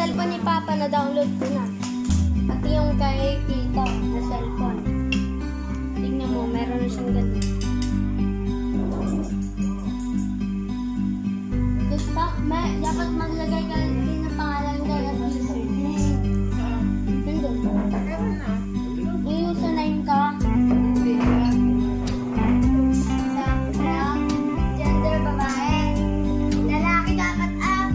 cellphone ni Papa na download ko na. Pati yung kay Tito na cellphone. Tingnan mo, meron na siyang ganun. Gusto, dapat maglagay ka din ng pangalan ko. Nandun. May username ka. Gender babae. Lalaki dapat up.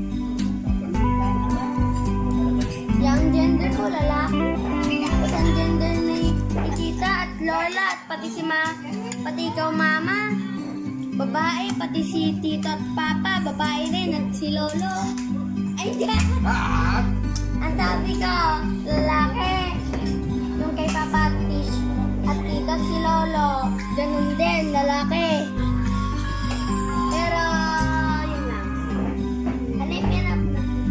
Yung gender ko lalaki. Tapos ang gender ni Tita at Lola at pati si pati ikaw mama. Babae, pati si Tito at Papa, babae rin at si Lolo. Ay, ang sabi ko, lalaki. Yung kay Papa at Tito si Lolo, ganun din, lalaki. Pero, yun lang. Hanip yan ang...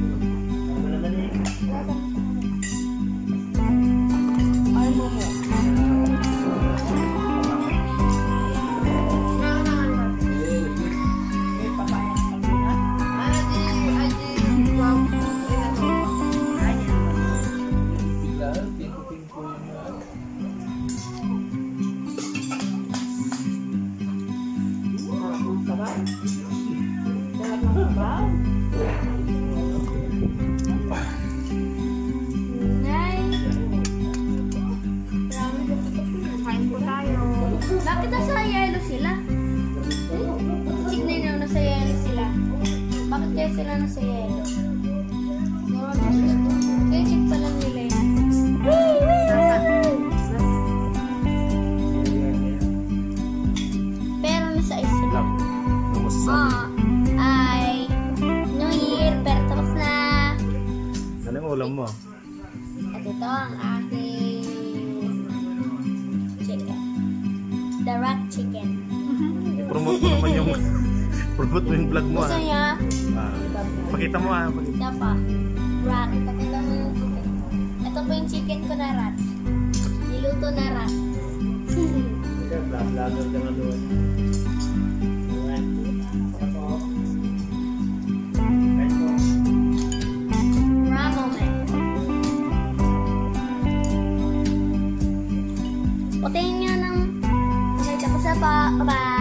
Ay, mo. Bakit nasa yellow sila? Check na yun, nasa yellow sila. Bakit kaya sila nasa yellow? Kaya check pa lang nila yun. Pero nasa ice sila. Ay, New Year, pero tapos na. Anong ulam mo? At ito ang aking chicken. The rat chicken. I-promote mo naman yung promote mo yung vlog mo. Gusto niya? Pakita mo pakita. Ito pa. Rat. Pakita mo yung chicken. Ito po yung chicken ko na rat. Niluto na rat. Vlogger ka na doon. Patayin nyo ng... Tapos na pa. Bye-bye.